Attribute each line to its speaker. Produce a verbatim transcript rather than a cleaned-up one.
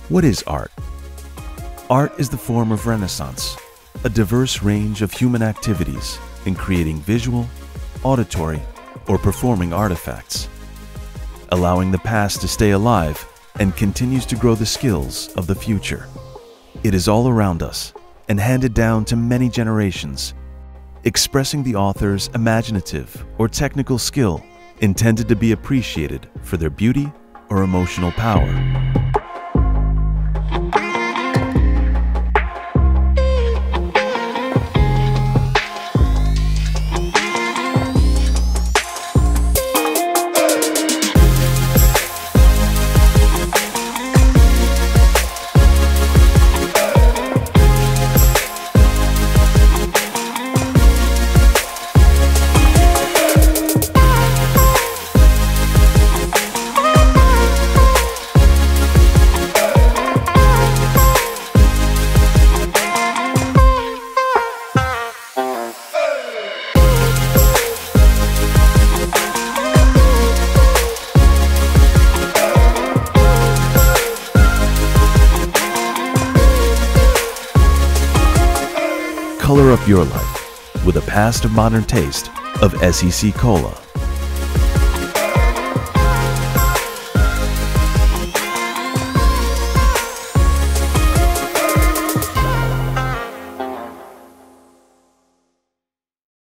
Speaker 1: What is art? Art is the form of Renaissance, a diverse range of human activities in creating visual, auditory, or performing artifacts, allowing the past to stay alive and continues to grow the skills of the future. It is all around us and handed down to many generations, expressing the author's imaginative or technical skill intended to be appreciated for their beauty or emotional power. Color up your life with a past of modern taste of S E C Cola.